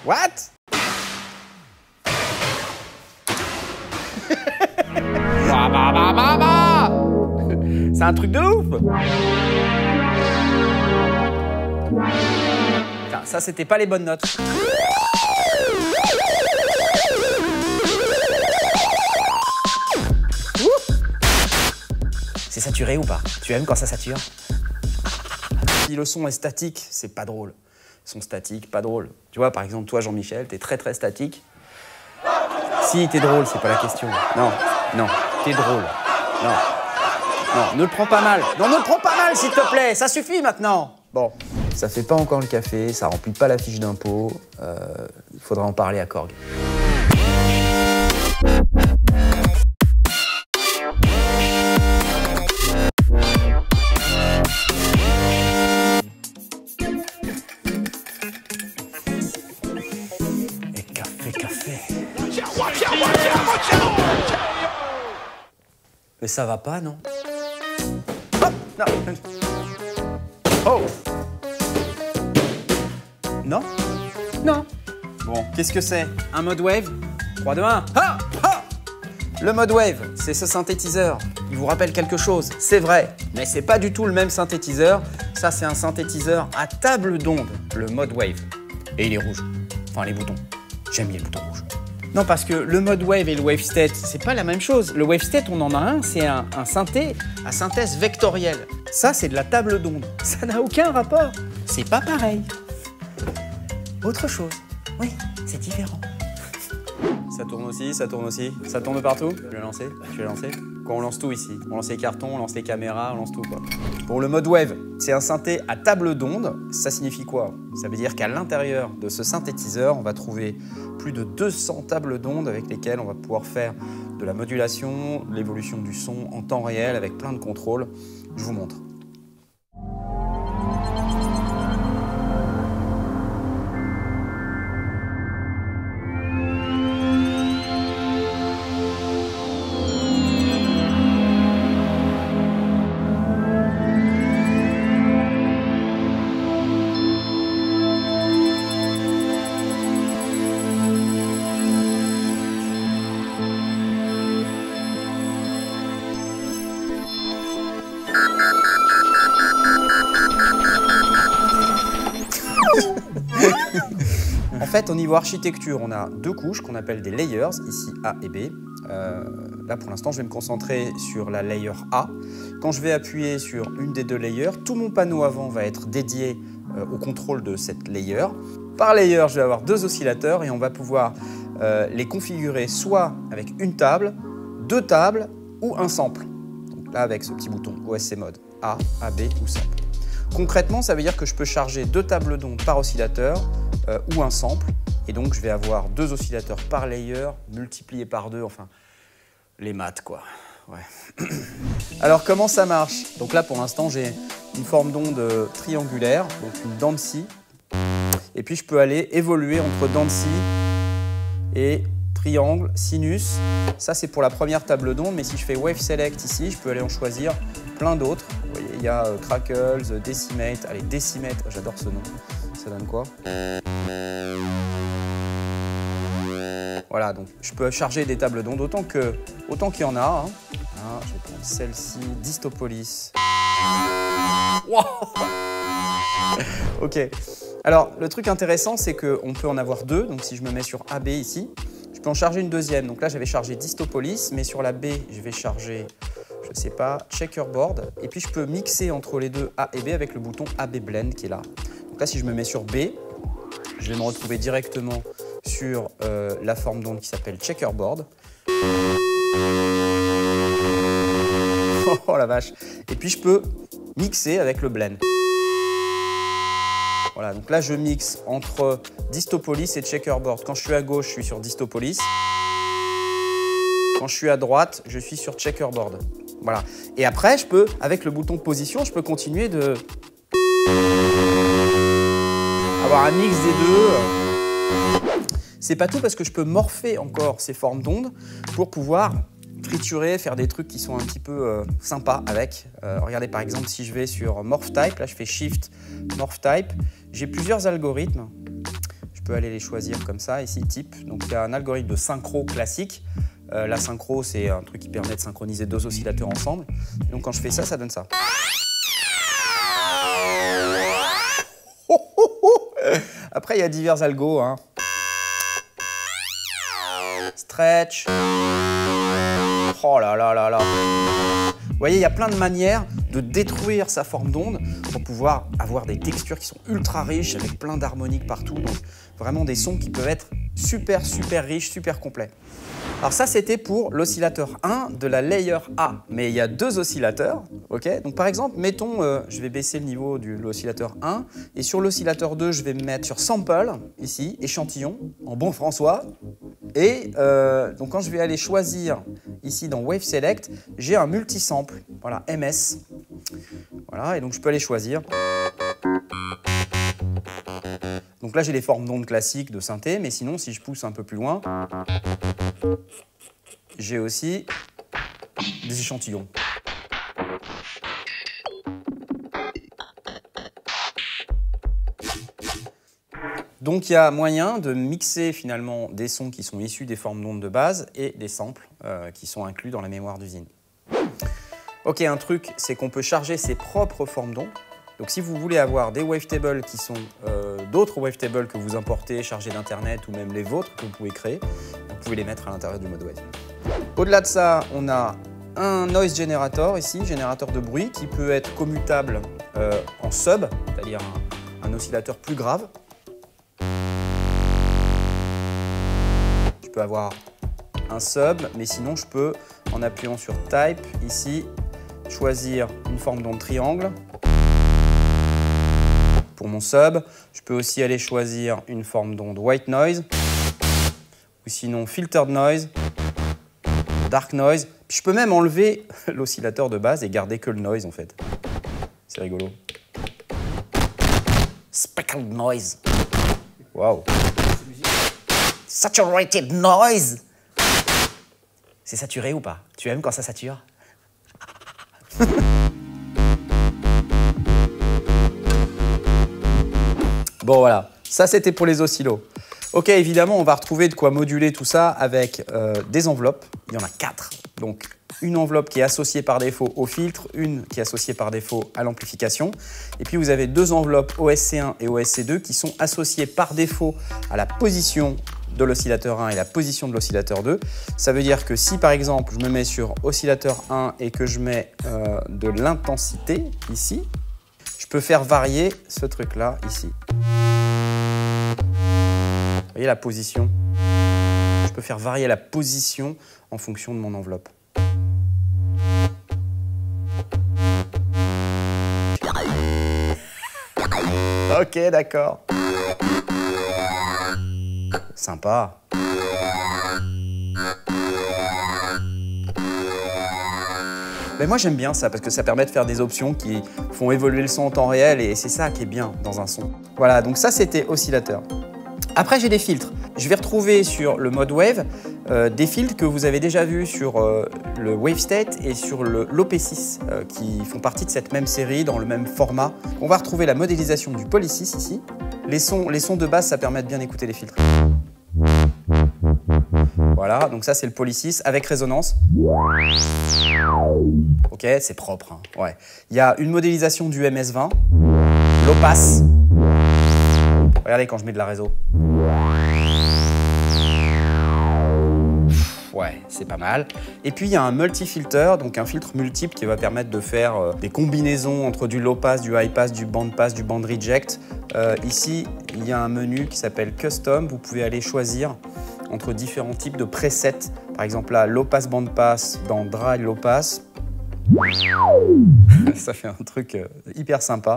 What? C'est un truc de ouf! Putain, ça, c'était pas les bonnes notes. C'est saturé ou pas? Tu aimes quand ça sature? Si le son est statique, c'est pas drôle. Son statique, pas drôle. Tu vois, par exemple, toi, Jean-Michel, t'es très très statique. Si, t'es drôle, c'est pas la question. Non, non, t'es drôle. Non, non, ne le prends pas mal. Non, ne le prends pas mal, s'il te plaît, ça suffit maintenant. Bon, ça fait pas encore le café, ça remplit pas la fiche d'impôt. Il faudra en parler à Korg. Mais ça va pas, non? Oh, non. Oh. Non? Non. Bon, qu'est-ce que c'est? Un mode wave? 3, 2, 1. Ah! Ah! Le mode wave, c'est ce synthétiseur. Il vous rappelle quelque chose, c'est vrai, mais c'est pas du tout le même synthétiseur. Ça, c'est un synthétiseur à table d'onde, le mode wave. Et il est rouge. Enfin, les boutons. J'aime bien les boutons rouges. Non, parce que le mode wave et le wave state, c'est pas la même chose. Le wave state, on en a un, c'est un synthé à synthèse vectorielle. Ça, c'est de la table d'onde. Ça n'a aucun rapport. C'est pas pareil. Autre chose. Oui, c'est différent. Ça tourne aussi, ça tourne aussi. Ça tourne partout. Je vais lancer, je vais lancer. Quoi, on lance tout ici. On lance les cartons, on lance les caméras, on lance tout, quoi. Pour le mode wave, c'est un synthé à table d'onde. Ça signifie quoi? Ça veut dire qu'à l'intérieur de ce synthétiseur, on va trouver plus de 200 tables d'onde avec lesquelles on va pouvoir faire de la modulation, de l'évolution du son en temps réel avec plein de contrôles. Je vous montre. En fait, au niveau architecture, on a deux couches qu'on appelle des layers, ici A et B. Là, pour l'instant, je vais me concentrer sur la layer A. Quand je vais appuyer sur une des deux layers, tout mon panneau avant va être dédié au contrôle de cette layer. Par layer, je vais avoir deux oscillateurs et on va pouvoir les configurer soit avec une table, deux tables ou un sample. Donc là, avec ce petit bouton OSC mode A, AB ou sample. Concrètement, ça veut dire que je peux charger deux tables d'onde par oscillateur ou un sample. Et donc, je vais avoir deux oscillateurs par layer, multipliés par deux, enfin, les maths, quoi. Ouais. Alors, comment ça marche? Donc là, pour l'instant, j'ai une forme d'onde triangulaire, donc une dent de scie. Et puis, je peux aller évoluer entre dent de scie et triangle, sinus. Ça, c'est pour la première table d'onde, mais si je fais Wave Select ici, je peux aller en choisir plein d'autres. Vous voyez, il y a Crackles, Decimate. Allez, Decimate, j'adore ce nom. Ça donne quoi? Voilà, donc je peux charger des tables d'onde autant qu'il y en a. Hein. Ah, je vais prendre celle-ci, Distopolis. Wow. Ok. Alors, le truc intéressant, c'est qu'on peut en avoir deux. Donc, si je me mets sur AB ici, je peux en charger une deuxième. Donc là, j'avais chargé Distopolis, mais sur la B, je vais charger, je ne sais pas, Checkerboard. Et puis, je peux mixer entre les deux A et B avec le bouton AB Blend qui est là. Donc là, si je me mets sur B, je vais me retrouver directement sur la forme d'onde qui s'appelle Checkerboard. Oh la vache. Et puis, je peux mixer avec le Blend. Voilà, donc là, je mixe entre Distopolis et Checkerboard. Quand je suis à gauche, je suis sur Distopolis. Quand je suis à droite, je suis sur Checkerboard. Voilà. Et après, je peux, avec le bouton position, je peux continuer de avoir un mix des deux. C'est pas tout parce que je peux morpher encore ces formes d'ondes pour pouvoir triturer, faire des trucs qui sont un petit peu sympas avec. Regardez par exemple si je vais sur Morph Type, là je fais Shift Morph Type, j'ai plusieurs algorithmes. Je peux aller les choisir comme ça, ici, type. Donc il y a un algorithme de synchro classique. La synchro, c'est un truc qui permet de synchroniser deux oscillateurs ensemble. Donc quand je fais ça, ça donne ça. Après, il y a divers algos. Hein. Stretch. Oh là là là là. Vous voyez, il y a plein de manières de détruire sa forme d'onde pour pouvoir avoir des textures qui sont ultra riches avec plein d'harmoniques partout. Donc vraiment des sons qui peuvent être super riches, super complets. Alors ça, c'était pour l'oscillateur 1 de la layer A. Mais il y a deux oscillateurs, ok? Donc par exemple, mettons, je vais baisser le niveau de l'oscillateur 1 et sur l'oscillateur 2, je vais me mettre sur sample, ici, échantillon, en bon François. Et donc quand je vais aller choisir ici dans Wave Select, j'ai un multisample, voilà, MS. Voilà, et donc je peux aller choisir. Donc là, j'ai les formes d'ondes classiques de synthé, mais sinon, si je pousse un peu plus loin, j'ai aussi des échantillons. Donc il y a moyen de mixer finalement des sons qui sont issus des formes d'ondes de base et des samples qui sont inclus dans la mémoire d'usine. Ok, un truc, c'est qu'on peut charger ses propres formes d'ondes. Donc si vous voulez avoir des wavetables qui sont d'autres wavetables que vous importez, chargés d'internet ou même les vôtres que vous pouvez créer, vous pouvez les mettre à l'intérieur du mode wave. Au-delà de ça, on a un noise generator ici, générateur de bruit, qui peut être commutable en sub, c'est-à-dire un oscillateur plus grave. Je peux avoir un sub, mais sinon je peux, en appuyant sur Type, ici, choisir une forme d'onde triangle. Pour mon sub, je peux aussi aller choisir une forme d'onde white noise, ou sinon filtered noise, dark noise. Puis je peux même enlever l'oscillateur de base et garder que le noise en fait. C'est rigolo. Speckled noise. Wow. Saturated noise. C'est saturé ou pas? Tu aimes quand ça sature? Bon voilà, ça c'était pour les oscillos. Ok, évidemment, on va retrouver de quoi moduler tout ça avec des enveloppes. Il y en a 4. Donc une enveloppe qui est associée par défaut au filtre, une qui est associée par défaut à l'amplification. Et puis vous avez deux enveloppes OSC1 et OSC2 qui sont associées par défaut à la position de l'oscillateur 1 et la position de l'oscillateur 2. Ça veut dire que si par exemple je me mets sur oscillateur 1 et que je mets de l'intensité ici, je peux faire varier ce truc-là ici. Vous voyez la position? Je peux faire varier la position en fonction de mon enveloppe. Ok, d'accord. Sympa. Mais moi j'aime bien ça parce que ça permet de faire des options qui font évoluer le son en temps réel et c'est ça qui est bien dans un son. Voilà, donc ça c'était oscillateur. Après j'ai des filtres. Je vais retrouver sur le mode wave des filtres que vous avez déjà vus sur le WaveState et sur le l'OP6 qui font partie de cette même série dans le même format. On va retrouver la modélisation du Poly6 ici. Les sons de base, ça permet de bien écouter les filtres. Voilà, donc ça c'est le Poly6 avec résonance. Ok, c'est propre. Hein. Ouais. Il y a une modélisation du MS20, low pass. Regardez quand je mets de la réseau. Ouais, c'est pas mal. Et puis il y a un multi-filter, donc un filtre multiple qui va permettre de faire des combinaisons entre du low pass, du high pass, du band pass, du band reject. Ici, il y a un menu qui s'appelle Custom. Vous pouvez aller choisir entre différents types de presets. Par exemple là, low pass, band pass dans dry low pass. Ça fait un truc hyper sympa.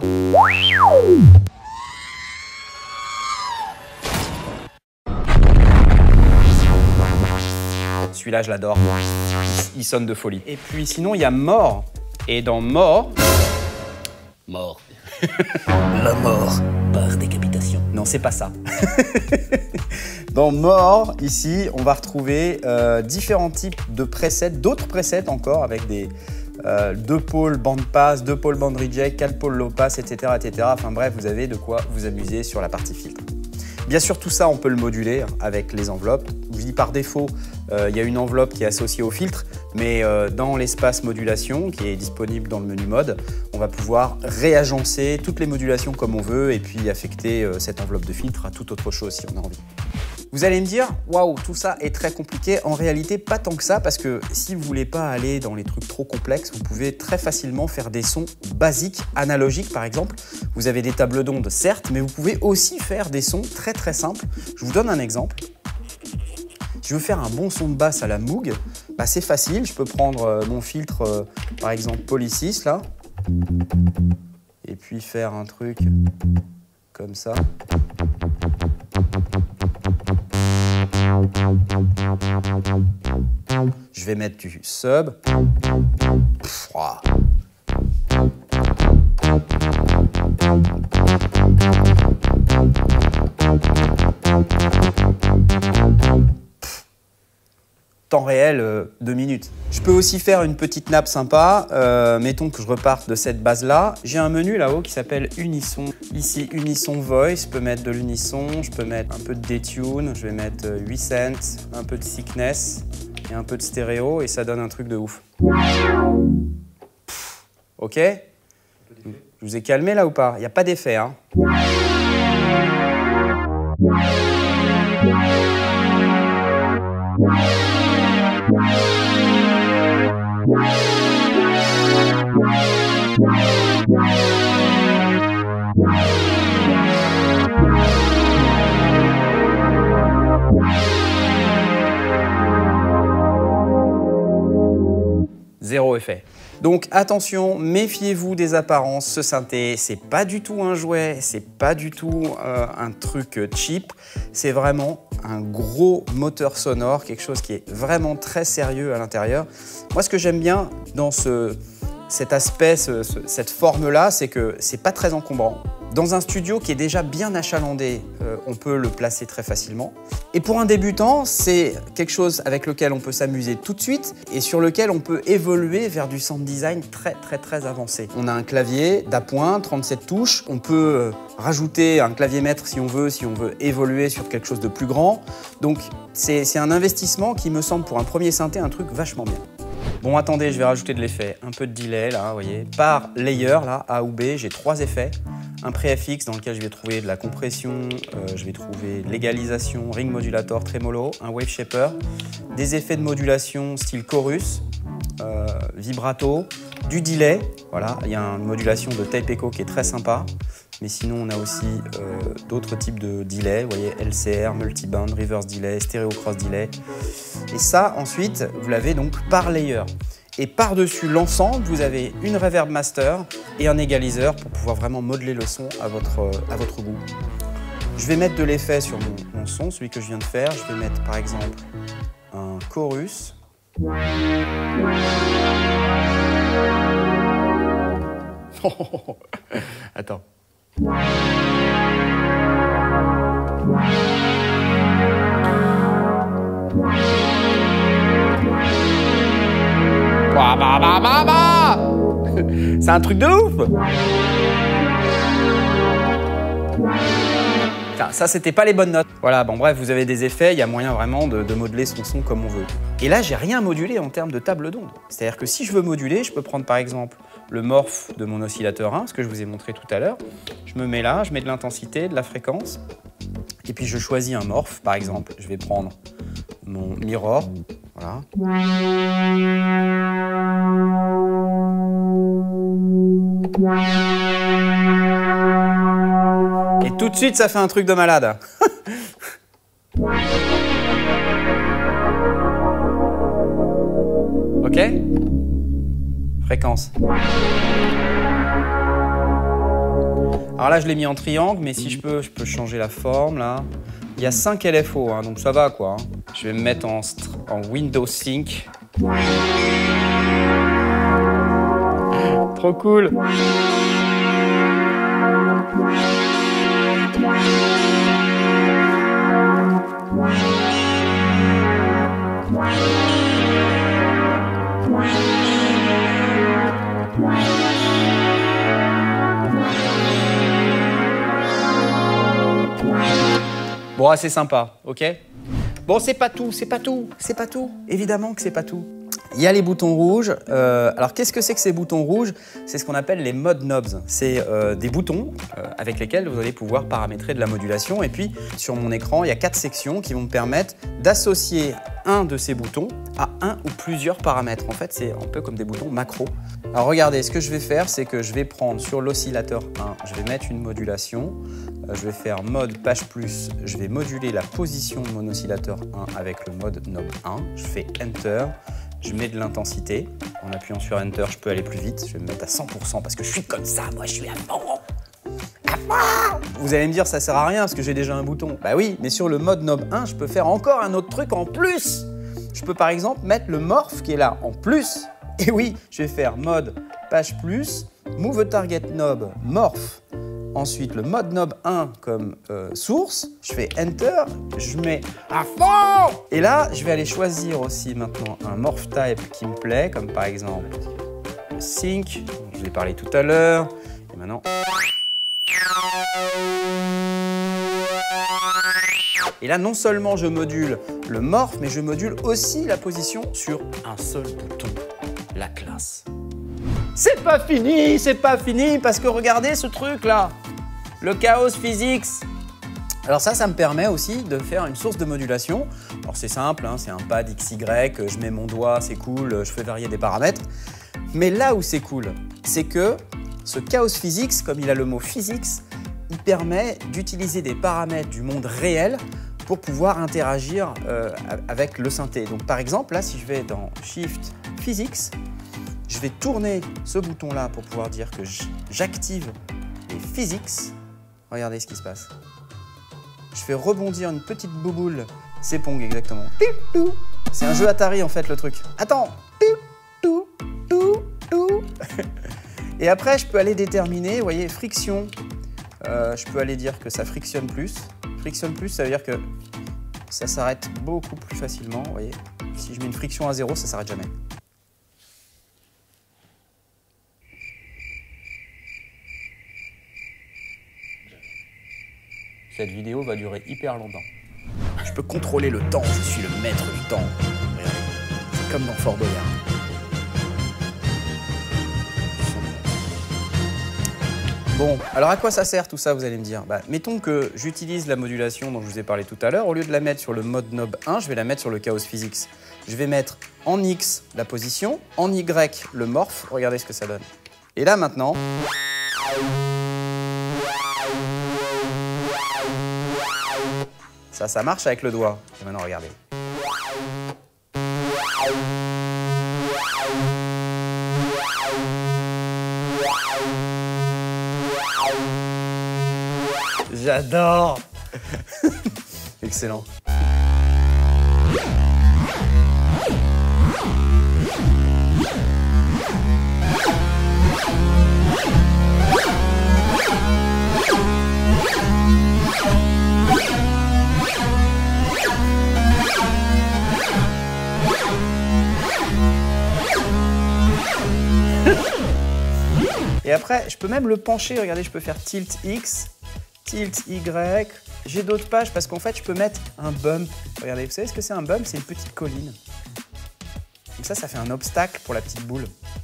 Celui-là, je l'adore. Il sonne de folie. Et puis sinon, il y a More. Et dans More... Mort. La mort par décapitation. Non, c'est pas ça. Dans More, ici, on va retrouver différents types de presets, d'autres presets encore, avec des 2 pôles band pass, 2 pôles band reject, 4 pôles low pass, etc., etc. Enfin bref, vous avez de quoi vous amuser sur la partie filtre. Bien sûr, tout ça, on peut le moduler avec les enveloppes. Je vous dis par défaut, il y a une enveloppe qui est associée au filtre, mais dans l'espace modulation qui est disponible dans le menu mode, on va pouvoir réagencer toutes les modulations comme on veut et puis affecter cette enveloppe de filtre à toute autre chose si on a envie. Vous allez me dire, waouh, tout ça est très compliqué. En réalité, pas tant que ça, parce que si vous voulez pas aller dans les trucs trop complexes, vous pouvez très facilement faire des sons basiques, analogiques par exemple. Vous avez des tables d'ondes, certes, mais vous pouvez aussi faire des sons très très simples. Je vous donne un exemple. Si je veux faire un bon son de basse à la Moog, bah c'est facile. Je peux prendre mon filtre, par exemple Polysys, là, et puis faire un truc comme ça. Je vais mettre du sub. Temps réel, 2 minutes. Je peux aussi faire une petite nappe sympa. Mettons que je reparte de cette base-là. J'ai un menu là-haut qui s'appelle Unisson. Ici, Unisson Voice. Je peux mettre de l'unisson, je peux mettre un peu de detune, je vais mettre 8 cents, un peu de thickness et un peu de stéréo et ça donne un truc de ouf. Ok? Je vous ai calmé là ou pas? Il n'y a pas d'effet, hein? 0 effet. Donc attention, méfiez-vous des apparences. Ce synthé, c'est pas du tout un jouet, c'est pas du tout un truc cheap. C'est vraiment un gros moteur sonore, quelque chose qui est vraiment très sérieux à l'intérieur. Moi, ce que j'aime bien dans cet aspect, cette forme-là, c'est que c'est pas très encombrant. Dans un studio qui est déjà bien achalandé, on peut le placer très facilement. Et pour un débutant, c'est quelque chose avec lequel on peut s'amuser tout de suite et sur lequel on peut évoluer vers du sound design très avancé. On a un clavier d'appoint, 37 touches. On peut rajouter un clavier maître si on veut évoluer sur quelque chose de plus grand. Donc c'est un investissement qui me semble pour un premier synthé un truc vachement bien. Bon, attendez, je vais rajouter de l'effet. Un peu de delay, là, vous voyez. Par layer, là, A ou B, j'ai 3 effets. Un pré-FX dans lequel je vais trouver de la compression, je vais trouver de l'égalisation, ring modulator, tremolo, un wave shaper, des effets de modulation style chorus, vibrato, du delay. Voilà, il y a une modulation de tape echo qui est très sympa. Mais sinon, on a aussi d'autres types de delay. Vous voyez, LCR, multiband, reverse delay, stéréo cross delay. Et ça, ensuite, vous l'avez donc par layer. Et par-dessus l'ensemble, vous avez une reverb master et un égaliseur pour pouvoir vraiment modeler le son à votre goût. Je vais mettre de l'effet sur mon son, celui que je viens de faire. Je vais mettre par exemple un chorus. Attends. C'est un truc de ouf! Ça, c'était pas les bonnes notes. Voilà, bon bref, vous avez des effets, il y a moyen vraiment de modeler son son comme on veut. Et là, j'ai rien modulé en termes de table d'onde. C'est-à-dire que si je veux moduler, je peux prendre par exemple le morph de mon oscillateur 1, ce que je vous ai montré tout à l'heure. Je me mets là, je mets de l'intensité, de la fréquence, et puis je choisis un morph. Par exemple, je vais prendre mon mirror, voilà. Et tout de suite, ça fait un truc de malade. Ok? Fréquence. Alors là, je l'ai mis en triangle, mais si je peux changer la forme, là. Il y a 5 LFO, hein, donc ça va, quoi. Je vais me mettre en Windows Sync. Trop cool. Bon, c'est sympa, ok? Bon, c'est pas tout, c'est pas tout, c'est pas tout. Évidemment que c'est pas tout. Il y a les boutons rouges. Alors, qu'est-ce que c'est que ces boutons rouges? C'est ce qu'on appelle les Mod Knobs. C'est des boutons avec lesquels vous allez pouvoir paramétrer de la modulation. Et puis, sur mon écran, il y a 4 sections qui vont me permettre d'associer un de ces boutons à un ou plusieurs paramètres. En fait, c'est un peu comme des boutons macro. Alors, regardez, ce que je vais faire, c'est que je vais prendre sur l'oscillateur 1, je vais mettre une modulation. Je vais faire mode page plus. Je vais moduler la position de mon oscillateur 1 avec le mode knob 1. Je fais Enter. Je mets de l'intensité. En appuyant sur Enter, je peux aller plus vite. Je vais me mettre à 100% parce que je suis comme ça. Moi, je suis à fond. À fond. Vous allez me dire, ça sert à rien parce que j'ai déjà un bouton. Bah oui, mais sur le mode knob 1, je peux faire encore un autre truc en plus. Je peux par exemple mettre le morph qui est là en plus. Et oui, je vais faire mode page plus, move target knob morph. Ensuite, le mode knob 1 comme source, je fais Enter, je mets à fond. Et là, je vais aller choisir aussi maintenant un morph type qui me plaît, comme par exemple le sync, dont je vous ai parlé tout à l'heure. Et maintenant... Et là, non seulement je module le morph, mais je module aussi la position sur un seul bouton, la classe. C'est pas fini, parce que regardez ce truc-là, le Chaos Physics. Alors ça me permet aussi de faire une source de modulation. Alors c'est simple, hein, c'est un pad XY, je mets mon doigt, c'est cool, je fais varier des paramètres. Mais là où c'est cool, c'est que ce Chaos Physics, comme il a le mot physics, il permet d'utiliser des paramètres du monde réel pour pouvoir interagir avec le synthé. Donc par exemple, là, si je vais dans Shift Physics, je vais tourner ce bouton-là pour pouvoir dire que j'active les physics. Regardez ce qui se passe. Je fais rebondir une petite bouboule. C'est Pong, exactement. C'est un jeu Atari, en fait, le truc. Attends. Et après, je peux aller déterminer, vous voyez, friction. Je peux aller dire que ça frictionne plus. Frictionne plus, ça veut dire que ça s'arrête beaucoup plus facilement, vous voyez. Si je mets une friction à 0, ça s'arrête jamais. Cette vidéo va durer hyper longtemps. Je peux contrôler le temps, je suis le maître du temps. Regardez, c'est comme dans Fort Boyard. Bon, alors à quoi ça sert tout ça, vous allez me dire? Mettons que j'utilise la modulation dont je vous ai parlé tout à l'heure. Au lieu de la mettre sur le mode knob 1, je vais la mettre sur le Chaos Physics. Je vais mettre en X la position, en Y le morph. Regardez ce que ça donne. Et là maintenant... Ça marche avec le doigt. Et maintenant, regardez. J'adore. Excellent. Et après, je peux même le pencher. Regardez, je peux faire tilt X, tilt Y. J'ai d'autres pages parce qu'en fait, je peux mettre un bump. Regardez, vous savez ce que c'est un bump? C'est une petite colline. Comme ça fait un obstacle pour la petite boule.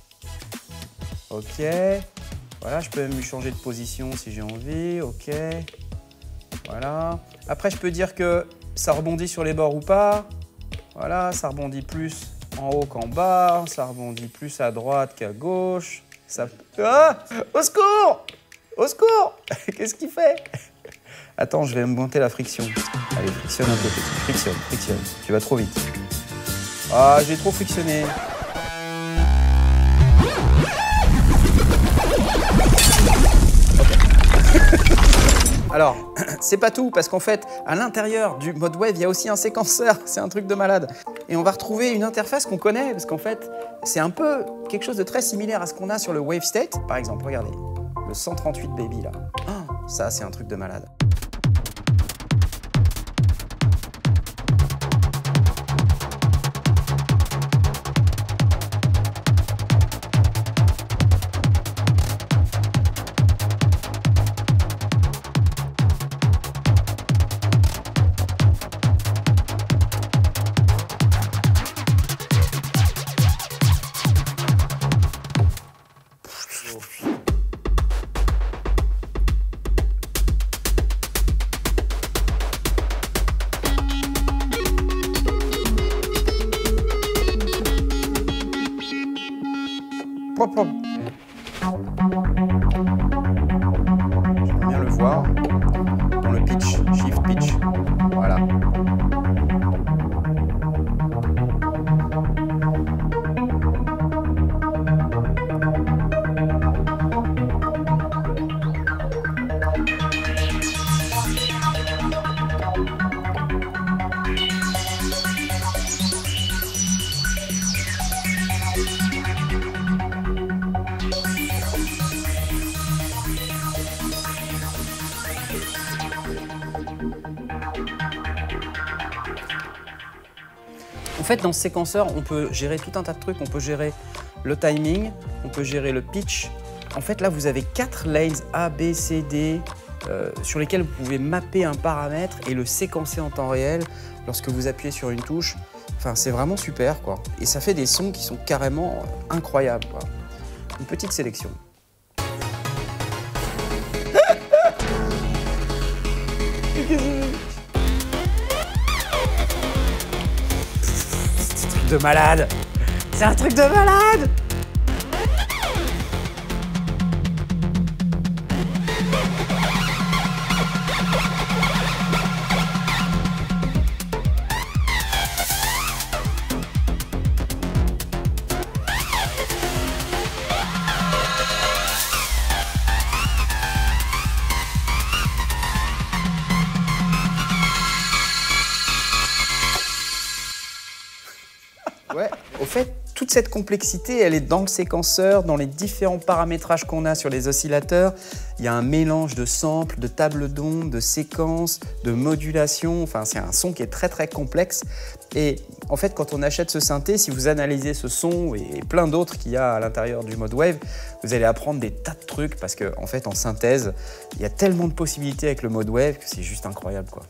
Ok. Voilà, je peux même lui changer de position si j'ai envie. Ok. Voilà. Après, je peux dire que ça rebondit sur les bords ou pas. Voilà, ça rebondit plus en haut qu'en bas. Ça rebondit plus à droite qu'à gauche. Ça... Ah! Au secours! Au secours! Qu'est-ce qu'il fait? Attends, je vais monter la friction. Allez, frictionne un peu. Frictionne, frictionne. Tu vas trop vite. Ah, j'ai trop frictionné. Alors, c'est pas tout, parce qu'en fait, à l'intérieur du mode wave, il y a aussi un séquenceur. C'est un truc de malade. Et on va retrouver une interface qu'on connaît, parce qu'en fait, c'est un peu quelque chose de très similaire à ce qu'on a sur le Wave State. Par exemple, regardez, le 138 Baby, là. Oh, ça, c'est un truc de malade. aléatoire dans le pitch, shift pitch. Voilà. En fait, dans ce séquenceur, on peut gérer tout un tas de trucs. On peut gérer le timing, on peut gérer le pitch. En fait, là, vous avez 4 lanes A, B, C, D sur lesquels vous pouvez mapper un paramètre et le séquencer en temps réel lorsque vous appuyez sur une touche. Enfin, c'est vraiment super, quoi. Et ça fait des sons qui sont carrément incroyables, quoi. Une petite sélection. De malade! C'est un truc de malade! Ouais, au fait, toute cette complexité, elle est dans le séquenceur, dans les différents paramétrages qu'on a sur les oscillateurs. Il y a un mélange de samples, de tables d'ondes, de séquences, de modulation. Enfin, c'est un son qui est très très complexe. Et en fait, quand on achète ce synthé, si vous analysez ce son et plein d'autres qu'il y a à l'intérieur du mode Wave, vous allez apprendre des tas de trucs parce qu'en fait, en synthèse, il y a tellement de possibilités avec le mode Wave que c'est juste incroyable, quoi.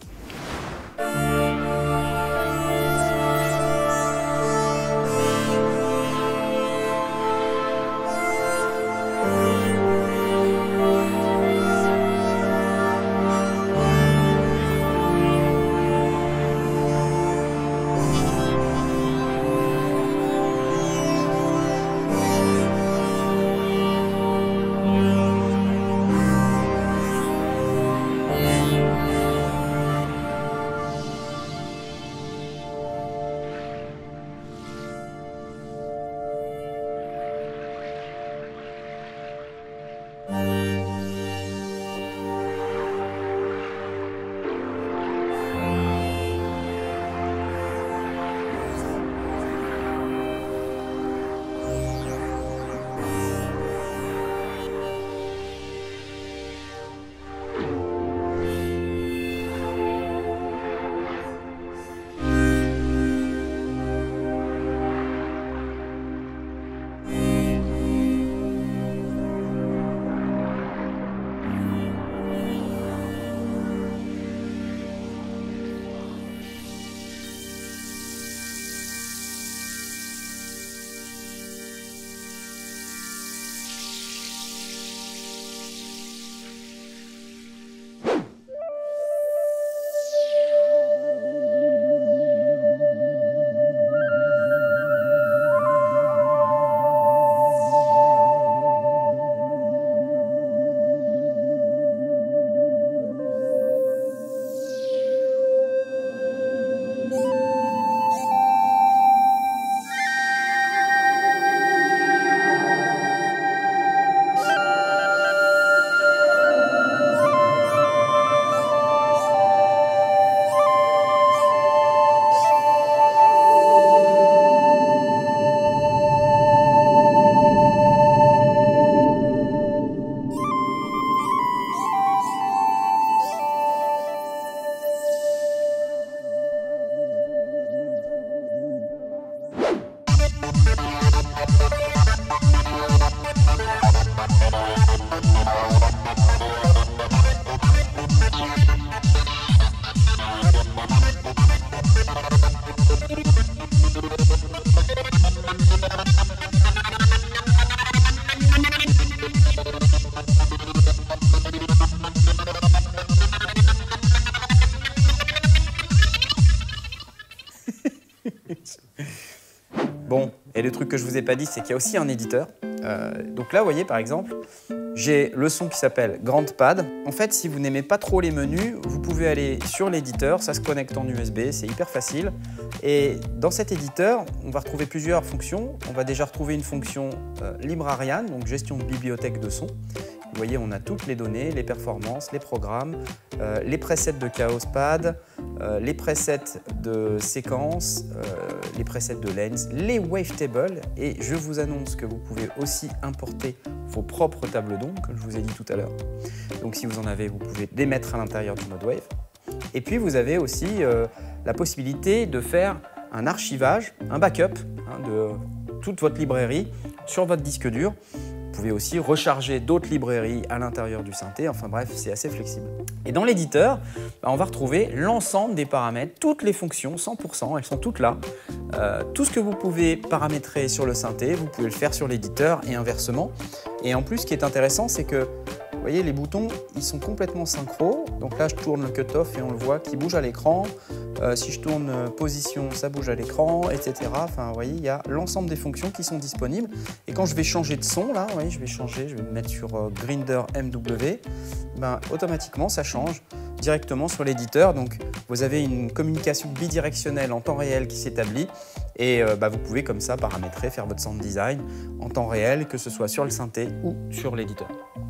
Bon, et le truc que je vous ai pas dit, c'est qu'il y a aussi un éditeur. Donc là, vous voyez par exemple, j'ai le son qui s'appelle GrandPad. En fait, si vous n'aimez pas trop les menus, vous pouvez aller sur l'éditeur, ça se connecte en USB, c'est hyper facile. Et dans cet éditeur, on va retrouver plusieurs fonctions. On va déjà retrouver une fonction Librarian, donc gestion de bibliothèque de son. Vous voyez, on a toutes les données, les performances, les programmes, les presets de ChaosPad, les presets de séquence, les presets de lens, les wavetables. Et je vous annonce que vous pouvez aussi importer vos propres tables d'onde, comme je vous ai dit tout à l'heure. Donc si vous en avez, vous pouvez les mettre à l'intérieur du mode Wave. Et puis vous avez aussi la possibilité de faire un archivage, un backup de toute votre librairie sur votre disque dur. Vous pouvez aussi recharger d'autres librairies à l'intérieur du synthé, enfin bref, c'est assez flexible. Et dans l'éditeur, on va retrouver l'ensemble des paramètres, toutes les fonctions, 100%, elles sont toutes là. Tout ce que vous pouvez paramétrer sur le synthé, vous pouvez le faire sur l'éditeur et inversement. Et en plus, ce qui est intéressant, c'est que vous voyez, les boutons, ils sont complètement synchro. Donc là, je tourne le cut-off et on le voit qui bouge à l'écran. Si je tourne position, ça bouge à l'écran, etc. Enfin, vous voyez, il y a l'ensemble des fonctions qui sont disponibles. Et quand je vais changer de son, là, vous voyez, je vais me mettre sur Grinder MW, ben, automatiquement, ça change directement sur l'éditeur. Donc, vous avez une communication bidirectionnelle en temps réel qui s'établit. Et vous pouvez comme ça paramétrer, faire votre sound design en temps réel, que ce soit sur le synthé ou sur l'éditeur.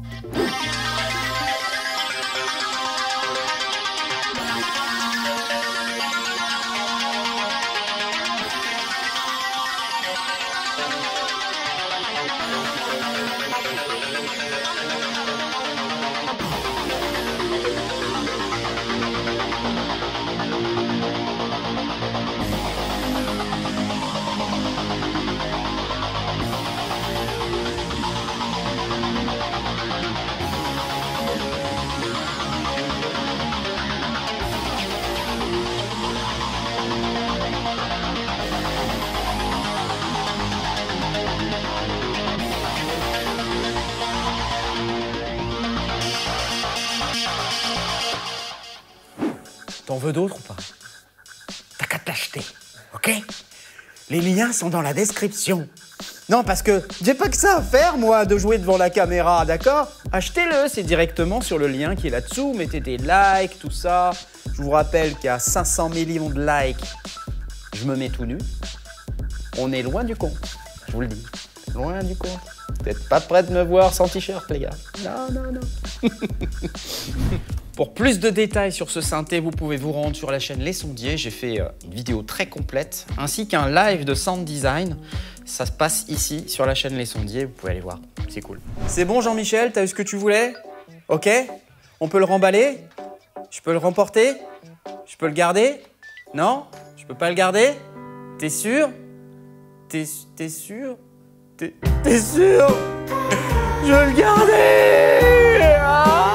T'en veux d'autres ou pas? T'as qu'à t'acheter, ok? Les liens sont dans la description. Non, parce que j'ai pas que ça à faire, moi, de jouer devant la caméra, d'accord? Achetez-le, c'est directement sur le lien qui est là-dessous. Mettez des likes, tout ça. Je vous rappelle qu'il y a 500 millions de likes. Je me mets tout nu. On est loin du compte, je vous le dis. Loin du compte. Vous n'êtes pas prêts de me voir sans t-shirt, les gars. Non, non, non. Pour plus de détails sur ce synthé, vous pouvez vous rendre sur la chaîne Les Sondiers. J'ai fait une vidéo très complète, ainsi qu'un live de sound design. Ça se passe ici, sur la chaîne Les Sondiers. Vous pouvez aller voir, c'est cool. C'est bon, Jean-Michel, t'as eu ce que tu voulais? Ok? On peut le remballer? Je peux le remporter? Je peux le garder? Non? Je peux pas le garder? T'es sûr? T'es sûr? T'es sûr? Je veux le garder! Ah!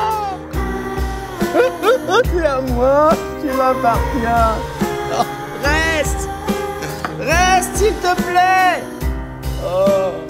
C'est à moi, tu m'appartiens. Oh, reste! Reste, s'il te plaît! Oh.